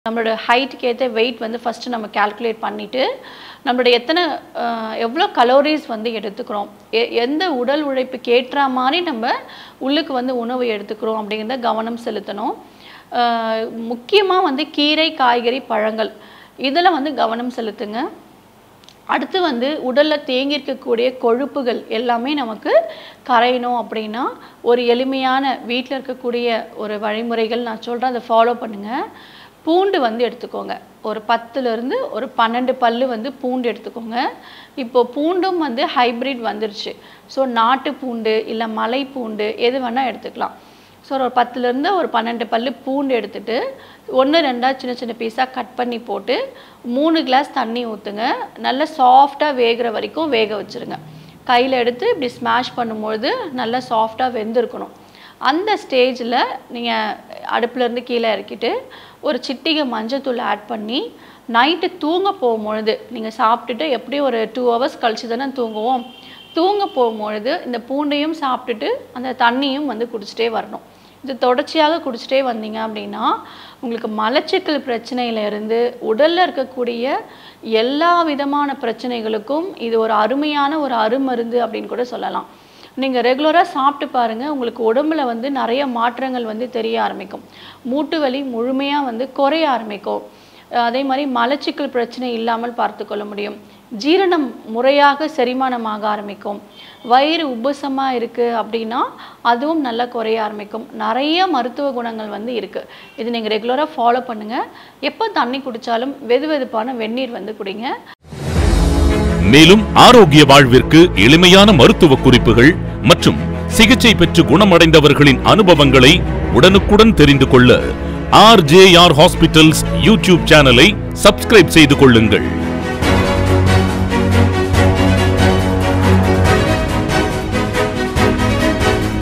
நம்மளோட ஹைட்க்கு ஏற்ற வெயிட் வந்து ஃபஸ்ட்டு நம்ம கால்குலேட் பண்ணிவிட்டு நம்மளுடைய எவ்வளோ கலோரிஸ் வந்து எடுத்துக்கிறோம், எந்த உடல் உழைப்புக்கு ஏற்ற மாதிரி நம்ம உள்ளுக்கு வந்து உணவு எடுத்துக்கிறோம் அப்படிங்கிறத கவனம் செலுத்தணும். முக்கியமாக வந்து கீரை, காய்கறி, பழங்கள் இதில் வந்து கவனம் செலுத்துங்க. அடுத்து வந்து உடலில் தேங்கியிருக்கக்கூடிய கொழுப்புகள் எல்லாமே நமக்கு கரையணும் அப்படின்னா ஒரு எளிமையான வீட்டில் இருக்கக்கூடிய ஒரு வழிமுறைகள் நான் சொல்கிறேன், அதை ஃபாலோ பண்ணுங்கள். பூண்டு வந்து எடுத்துக்கோங்க. ஒரு 10லேருந்து ஒரு 12 பல்லு வந்து பூண்டு எடுத்துக்கோங்க. இப்போது பூண்டும் வந்து ஹைப்ரிட் வந்துருச்சு. ஸோ நாட்டு பூண்டு இல்லை மலை பூண்டு எது வேணால் எடுத்துக்கலாம். ஸோ ஒரு 10லேருந்து ஒரு 12 பல்லு பூண்டு எடுத்துகிட்டு 1-2 சின்ன சின்ன பீஸாக கட் பண்ணி போட்டு 3 கிளாஸ் தண்ணி ஊற்றுங்க. நல்லா சாஃப்டாக வேகிற வரைக்கும் வேக வச்சுருங்க. கையில் எடுத்து இப்படி ஸ்மாஷ் பண்ணும்பொழுது நல்லா சாஃப்டாக வெந்திருக்கணும். அந்த ஸ்டேஜில் நீங்கள் அடுப்புலேருந்து கீழே இறக்கிட்டு ஒரு சிட்டிகை மஞ்சத்தூள் ஆட் பண்ணி நைட்டு தூங்க போகும்பொழுது நீங்கள் சாப்பிட்டுட்டு எப்படியும் ஒரு 2 ஹவர்ஸ் கழிச்சு தானே தூங்குவோம். தூங்க போகும்பொழுது இந்த பூண்டையும் சாப்பிட்டுட்டு அந்த தண்ணியும் வந்து குடிச்சிட்டே வரணும். இது தொடர்ச்சியாக குடிச்சிட்டே வந்தீங்க அப்படின்னா உங்களுக்கு மலச்சிக்கல் பிரச்சனையிலேருந்து உடலில் இருக்கக்கூடிய எல்லா விதமான பிரச்சனைகளுக்கும் இது ஒரு அருமையான ஒரு அருமருந்து அப்படின்னு கூட சொல்லலாம். நீங்கள் ரெகுலராக சாப்பிட்டு பாருங்கள், உங்களுக்கு உடம்புல வந்து நிறைய மாற்றங்கள் வந்து தெரிய ஆரம்பிக்கும். மூட்டு வலி முழுமையாக வந்து குறைய ஆரம்பிக்கும். அதே மாதிரி மலச்சிக்கல் பிரச்சனை இல்லாமல் பார்த்துக்கொள்ள முடியும். ஜீரணம் முறையாக செரிமானமாக ஆரம்பிக்கும். வயிறு உபசமாக இருக்குது அப்படின்னா அதுவும் நல்லா குறைய ஆரம்பிக்கும். நிறைய மருத்துவ குணங்கள் வந்து இருக்குது. இது நீங்கள் ரெகுலராக ஃபாலோ பண்ணுங்கள். எப்போ தண்ணி குடித்தாலும் வெதுவெதுப்பான வெந்நீர் வந்து குடிங்க. மேலும் ஆரோக்கிய வாழ்விற்கு எளிமையான மருத்துவ குறிப்புகள் மற்றும் சிகிச்சை பெற்று குணமடைந்தவர்களின் அனுபவங்களை உடனுக்குடன் தெரிந்து கொள்ள RJR Hospitals யூடியூப் சேனலை சப்ஸ்கிரைப் செய்து கொள்ளுங்கள்.